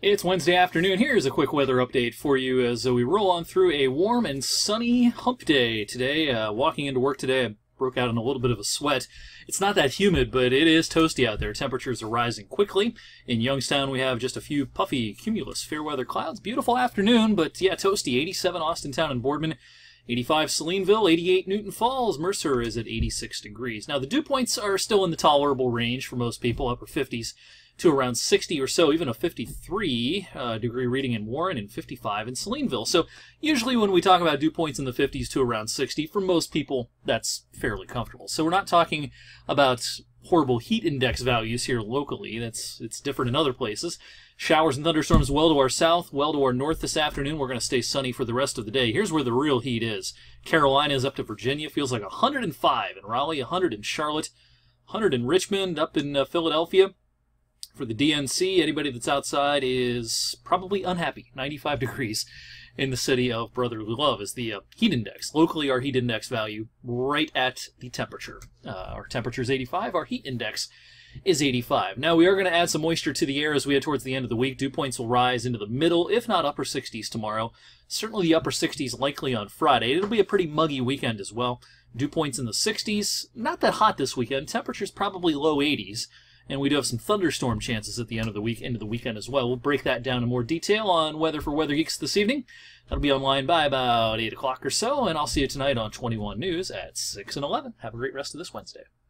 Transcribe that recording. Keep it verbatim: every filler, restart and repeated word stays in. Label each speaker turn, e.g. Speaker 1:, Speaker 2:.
Speaker 1: It's Wednesday afternoon. Here's a quick weather update for you as we roll on through a warm and sunny hump day today. Uh, walking into work today, I broke out in a little bit of a sweat. It's not that humid, but it is toasty out there. Temperatures are rising quickly. In Youngstown, we have just a few puffy cumulus fair weather clouds. Beautiful afternoon, but yeah, toasty. eighty-seven Austintown and Boardman. eighty-five Salineville, eighty-eight Newton Falls. Mercer is at eighty-six degrees. Now, the dew points are still in the tolerable range for most people, upper fifties to around sixty or so, even a fifty-three uh, degree reading in Warren and fifty-five in Salineville. So usually when we talk about dew points in the fifties to around sixty, for most people, that's fairly comfortable. So we're not talking about horrible heat index values here locally. That's it's different in other places. Showers and thunderstorms well to our south, well to our north this afternoon. We're going to stay sunny for the rest of the day. Here's where the real heat is. Carolina is up to Virginia. Feels like one hundred five in Raleigh, one hundred in Charlotte, one hundred in Richmond, up in uh, Philadelphia. For the D N C, anybody that's outside is probably unhappy. ninety-five degrees in the city of brotherly love is the uh, heat index. Locally, our heat index value right at the temperature. Uh, our temperature is eighty-five. Our heat index is eighty-five. Now, we are going to add some moisture to the air as we head towards the end of the week. Dew points will rise into the middle, if not upper sixties tomorrow. Certainly the upper sixties likely on Friday. It'll be a pretty muggy weekend as well. Dew points in the sixties. Not that hot this weekend. Temperatures probably low eighties. And we do have some thunderstorm chances at the end of the week, into the weekend as well. We'll break that down in more detail on Weather for Weather Geeks this evening. That'll be online by about eight o'clock or so, and I'll see you tonight on twenty-one News at six and eleven. Have a great rest of this Wednesday.